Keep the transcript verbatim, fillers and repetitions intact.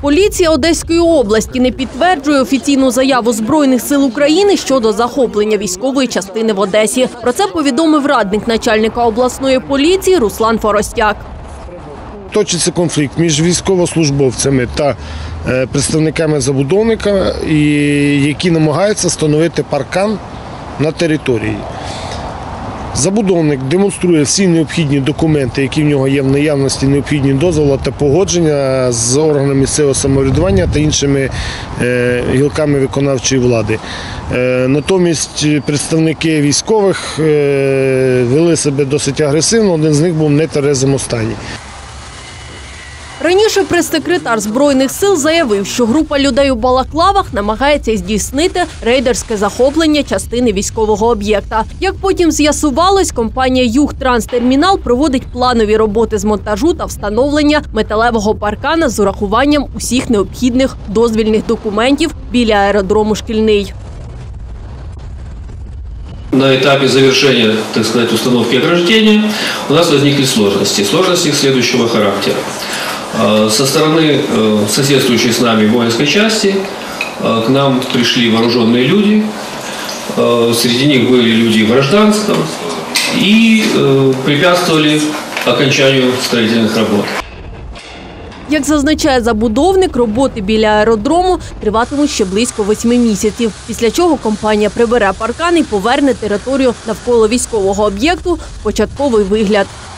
Поліція Одеської області не підтверджує офіційну заяву Збройних сил України щодо захоплення військової частини в Одесі. Про це повідомив радник начальника обласної поліції Руслан Форостяк. Точиться конфлікт між військовослужбовцями та представниками забудовника, які намагаються встановити паркан на території. Забудовник демонструє всі необхідні документи, які в нього є в наявності, необхідні дозволи та погодження з органами місцевого самоврядування та іншими гілками виконавчої влади. Натомість представники військових вели себе досить агресивно, один з них був в нетверезому стані. Раніше прес-секретар Збройних сил заявив, що група людей у балаклавах намагається здійснити рейдерське захоплення частини військового об'єкта. Як потім з'ясувалось, компанія «Югтранстермінал» проводить планові роботи з монтажу та встановлення металевого паркана з урахуванням усіх необхідних дозвільних документів біля аеродрому «Шкільний». На этапе завершения, так сказать, установки ограждения у нас возникли сложности. Сложности следующего характера. Со стороны соседствующей с нами воинской части к нам пришли вооруженные люди. Среди них были люди в гражданском и препятствовали окончанию строительных работ. Як зазначає забудовник, роботи біля аеродрому триватимуть ще близько восьми місяців, після чого компанія прибере паркан і поверне територію навколо військового об'єкту в початковий вигляд.